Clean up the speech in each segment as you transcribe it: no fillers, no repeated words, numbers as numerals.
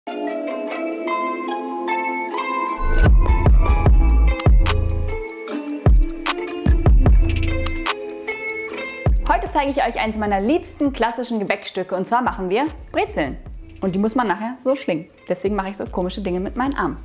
Heute zeige ich euch eines meiner liebsten klassischen Gebäckstücke, und zwar machen wir Brezeln. Und die muss man nachher so schlingen. Deswegen mache ich so komische Dinge mit meinen Armen.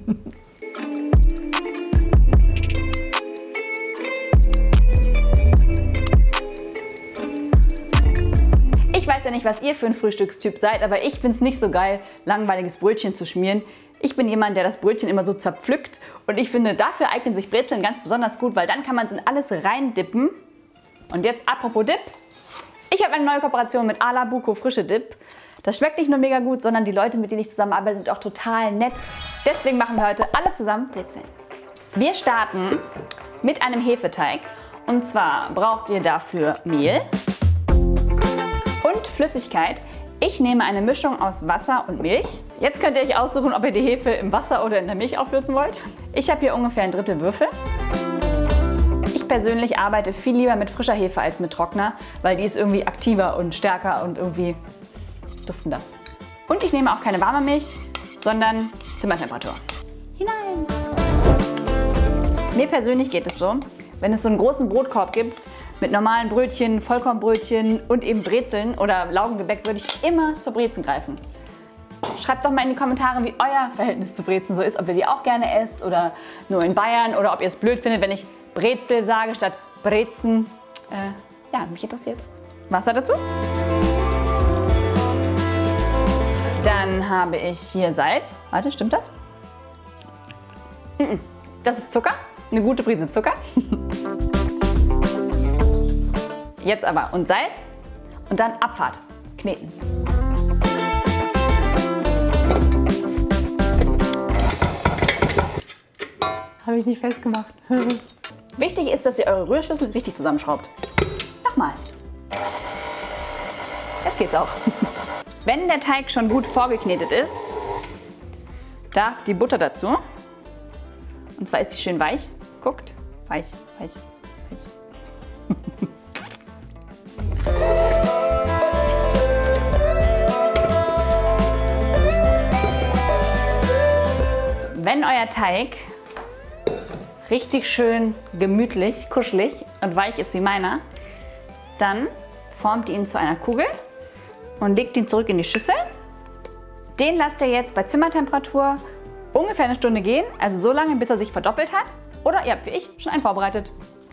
Ich weiß ja nicht, was ihr für ein Frühstückstyp seid, aber ich finde es nicht so geil, langweiliges Brötchen zu schmieren. Ich bin jemand, der das Brötchen immer so zerpflückt, und ich finde, dafür eignen sich Brezeln ganz besonders gut, weil dann kann man es in alles reindippen. Und jetzt apropos Dip. Ich habe eine neue Kooperation mit A la Buco Frische Dip. Das schmeckt nicht nur mega gut, sondern die Leute, mit denen ich zusammenarbeite, sind auch total nett. Deswegen machen wir heute alle zusammen Brezeln. Wir starten mit einem Hefeteig. Und zwar braucht ihr dafür Mehl und Flüssigkeit. Ich nehme eine Mischung aus Wasser und Milch. Jetzt könnt ihr euch aussuchen, ob ihr die Hefe im Wasser oder in der Milch auflösen wollt. Ich habe hier ungefähr ein Drittel Würfel. Ich persönlich arbeite viel lieber mit frischer Hefe als mit trockener, weil die ist irgendwie aktiver und stärker und irgendwie duftender. Und ich nehme auch keine warme Milch, sondern Zimmertemperatur. Hinein! Mir persönlich geht es so, wenn es so einen großen Brotkorb gibt mit normalen Brötchen, Vollkornbrötchen und eben Brezeln oder Laugengebäck, würde ich immer zur Brezen greifen. Schreibt doch mal in die Kommentare, wie euer Verhältnis zu Brezen so ist, ob ihr die auch gerne esst oder nur in Bayern, oder ob ihr es blöd findet, wenn ich Brezel sage statt Brezen. Ja, mich interessiert's. Wasser dazu. Dann habe ich hier Salz. Warte, stimmt das? Das ist Zucker. Eine gute Prise Zucker. Jetzt aber und Salz und dann Abfahrt. Kneten. Habe ich nicht festgemacht. Wichtig ist, dass ihr eure Rührschüssel richtig zusammenschraubt. Nochmal. Jetzt geht's auch. Wenn der Teig schon gut vorgeknetet ist, darf die Butter dazu. Und zwar ist sie schön weich. Guckt. Weich, weich, weich. Wenn euer Teig richtig schön gemütlich, kuschelig und weich ist wie meiner, dann formt ihr ihn zu einer Kugel und legt ihn zurück in die Schüssel. Den lasst ihr jetzt bei Zimmertemperatur ungefähr eine Stunde gehen, also so lange, bis er sich verdoppelt hat. Oder ihr habt wie ich schon einen vorbereitet.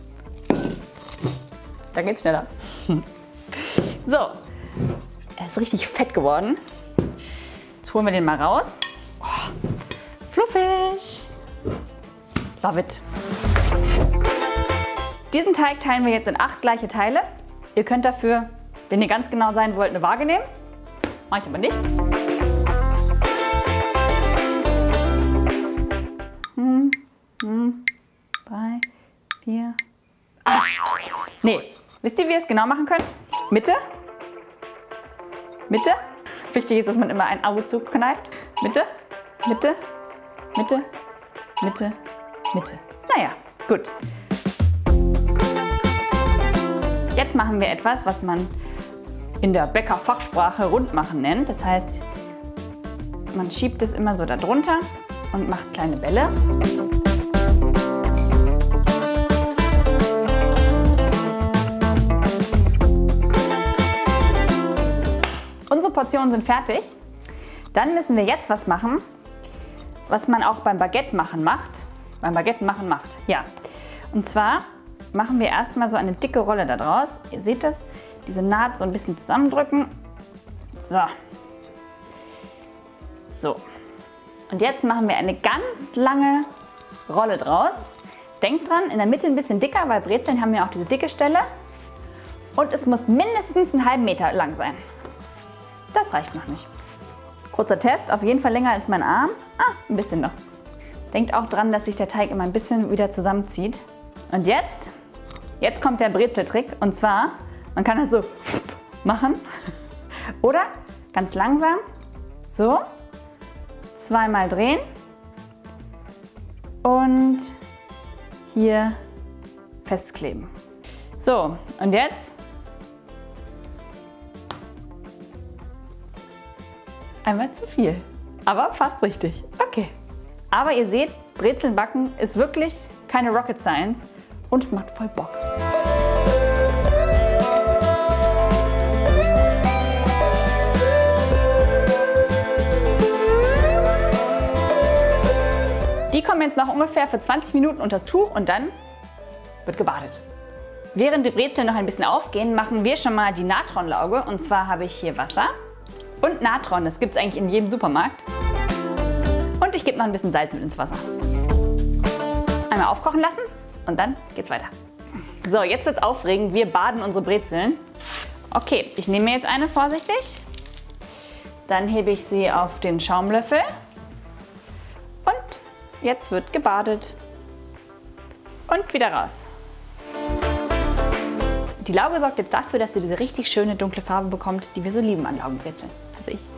Dann geht's schneller. So, er ist richtig fett geworden. Jetzt holen wir den mal raus. Oh, fluffig. Love it. Diesen Teig teilen wir jetzt in 8 gleiche Teile. Ihr könnt dafür, wenn ihr ganz genau sein wollt, eine Waage nehmen. Mache ich aber nicht. Drei, 4, 8. Nee, wisst ihr, wie ihr es genau machen könnt? Mitte. Mitte. Wichtig ist, dass man immer ein Auge zukneift. Mitte, Mitte, Mitte, Mitte, Mitte. Naja, gut. Jetzt machen wir etwas, was man in der Bäckerfachsprache Rundmachen nennt. Das heißt, man schiebt es immer so da drunter und macht kleine Bälle. Unsere Portionen sind fertig. Dann müssen wir jetzt was machen, was man auch beim Baguette machen macht. Beim Baguette machen macht, ja. Und zwar machen wir erstmal so eine dicke Rolle da draus. Ihr seht das, diese Naht so ein bisschen zusammendrücken. So. So. Und jetzt machen wir eine ganz lange Rolle draus. Denkt dran, in der Mitte ein bisschen dicker, weil Brezeln haben ja auch diese dicke Stelle. Und es muss mindestens einen halben Meter lang sein. Das reicht noch nicht. Kurzer Test, auf jeden Fall länger als mein Arm. Ah, ein bisschen noch. Denkt auch dran, dass sich der Teig immer ein bisschen wieder zusammenzieht. Und jetzt kommt der Brezeltrick. Und zwar, man kann das so machen. Oder ganz langsam, so, zweimal drehen. Und hier festkleben. So, und jetzt einmal zu viel. Aber fast richtig. Okay. Aber ihr seht, Brezeln backen ist wirklich keine Rocket Science und es macht voll Bock. Die kommen jetzt noch ungefähr für 20 Minuten unter das Tuch und dann wird gebadet. Während die Brezeln noch ein bisschen aufgehen, machen wir schon mal die Natronlauge. Und zwar habe ich hier Wasser und Natron. Das gibt es eigentlich in jedem Supermarkt. Und ich gebe noch ein bisschen Salz mit ins Wasser. Einmal aufkochen lassen und dann geht's weiter. So, jetzt wird's aufregend. Wir baden unsere Brezeln. Okay, ich nehme mir jetzt eine vorsichtig. Dann hebe ich sie auf den Schaumlöffel. Und jetzt wird gebadet. Und wieder raus. Die Lauge sorgt jetzt dafür, dass sie diese richtig schöne dunkle Farbe bekommt, die wir so lieben an Laugenbrezeln. Also ich.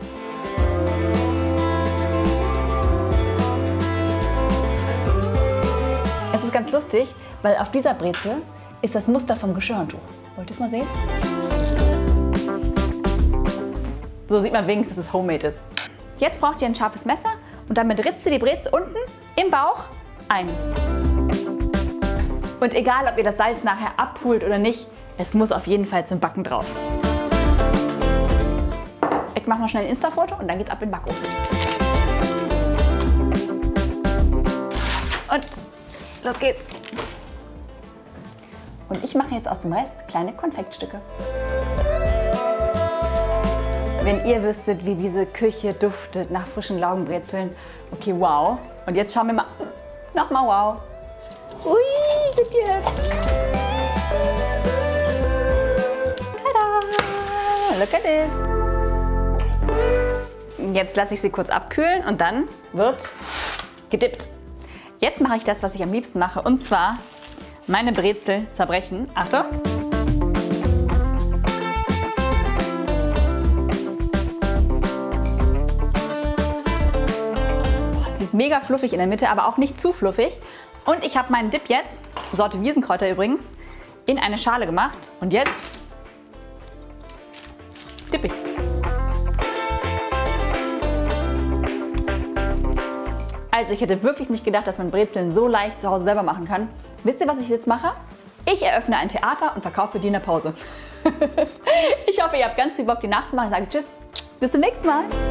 Es ist ganz lustig, weil auf dieser Brezel ist das Muster vom Geschirrhandtuch. Wollt ihr es mal sehen? So sieht man wenigstens, dass es homemade ist. Jetzt braucht ihr ein scharfes Messer und damit ritzt ihr die Brezel unten im Bauch ein. Und egal, ob ihr das Salz nachher abholt oder nicht, es muss auf jeden Fall zum Backen drauf. Ich mache noch schnell ein Insta-Foto und dann geht's ab in den Backofen. Und los geht's! Und ich mache jetzt aus dem Rest kleine Konfektstücke. Wenn ihr wüsstet, wie diese Küche duftet nach frischen Laugenbrezeln. Okay, wow. Und jetzt schauen wir mal. Nochmal wow. Ui, sind die hübsch. Tada! Look at it. Jetzt lasse ich sie kurz abkühlen und dann wird gedippt. Jetzt mache ich das, was ich am liebsten mache, und zwar meine Brezel zerbrechen. Achtung! Sie ist mega fluffig in der Mitte, aber auch nicht zu fluffig. Und ich habe meinen Dip jetzt, Sorte Wiesenkräuter übrigens, in eine Schale gemacht. Und jetzt dippe ich. Also ich hätte wirklich nicht gedacht, dass man Brezeln so leicht zu Hause selber machen kann. Wisst ihr, was ich jetzt mache? Ich eröffne ein Theater und verkaufe die in der Pause. Ich hoffe, ihr habt ganz viel Bock, die nachzumachen. Ich sage tschüss, bis zum nächsten Mal.